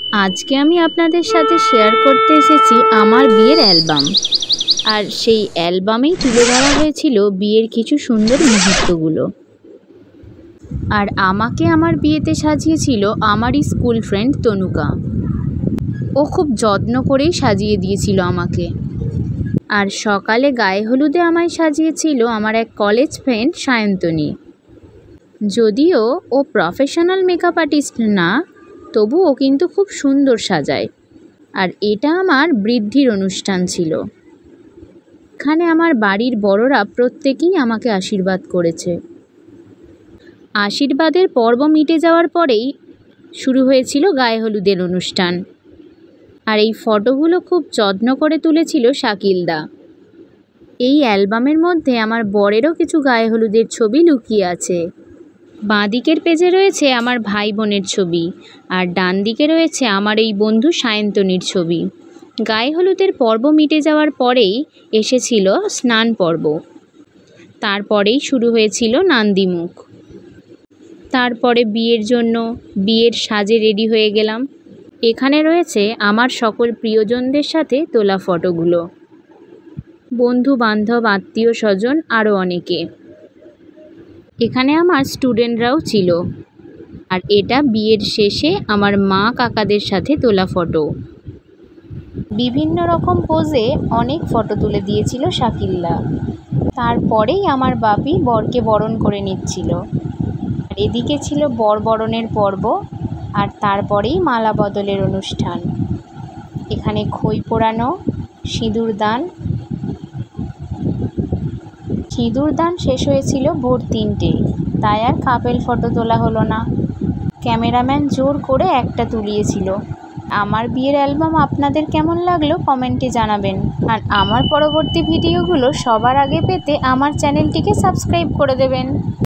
আজকে আমি আপনাদের সাথে শেয়ার করতে এসেছি আমার বিয়ের অ্যালবাম। আর সেই অ্যালবামেই তুলে ধরা হয়েছিল বিয়ের কিছু সুন্দর মুহূর্তগুলো। আর আমাকে আমার বিয়েতে সাজিয়েছিল আমারই স্কুল ফ্রেন্ড তনুকা। ও খুব যত্ন করেই সাজিয়ে দিয়েছিল আমাকে। আর সকালে গায়ে হলুদে আমায় সাজিয়েছিল আমার এক কলেজ ফ্রেন্ড সায়ন্তনী। যদিও ও প্রফেশনাল মেকআপ আর্টিস্ট না, তবু ও কিন্তু খুব সুন্দর সাজায়। আর এটা আমার বৃদ্ধির অনুষ্ঠান ছিল। এখানে আমার বাড়ির বড়রা প্রত্যেকেই আমাকে আশীর্বাদ করেছে। আশীর্বাদের পর্ব মিটে যাওয়ার পরেই শুরু হয়েছিল গায়ে হলুদের অনুষ্ঠান। আর এই ফটোগুলো খুব যত্ন করে তুলেছিল শাকিলদা। এই অ্যালবামের মধ্যে আমার বরেরও কিছু গায়ে হলুদের ছবি লুকিয়ে আছে। বাঁ দিকের পেজে রয়েছে আমার ভাই বোনের ছবি, আর ডান দিকে রয়েছে আমার এই বন্ধু সায়ন্তনীর ছবি। গায়ে হলুদের পর্ব মিটে যাওয়ার পরেই এসেছিল স্নান পর্ব। তারপরেই শুরু হয়েছিল নান্দিমুখ। তারপরে বিয়ের জন্য বিয়ের সাজে রেডি হয়ে গেলাম। এখানে রয়েছে আমার সকল প্রিয়জনদের সাথে তোলা ফটোগুলো, বন্ধু বান্ধব আত্মীয় স্বজন আরও অনেকে। এখানে আমার স্টুডেন্টরাও ছিল। আর এটা বিয়ের শেষে আমার মা কাকাদের সাথে তোলা ফটো। বিভিন্ন রকম পোজে অনেক ফটো তুলে দিয়েছিল শাকিল্লা। তারপরেই আমার বাপি বরকে বরণ করে নিচ্ছিল। আর এদিকে ছিল বর বরণের পর্ব, আর তারপরেই মালা বদলের অনুষ্ঠান। এখানে খই পোড়ানো, সিঁদুরদান শেষ হয়েছিল ভোর 3টে, তাই আর কাপেল ফটো তোলা হলো না। ক্যামেরাম্যান জোর করে একটা তুলিয়েছিল। আমার বিয়ের অ্যালবাম আপনাদের কেমন লাগলো কমেন্টে জানাবেন। আর আমার পরবর্তী ভিডিওগুলো সবার আগে পেতে আমার চ্যানেলটিকে সাবস্ক্রাইব করে দেবেন।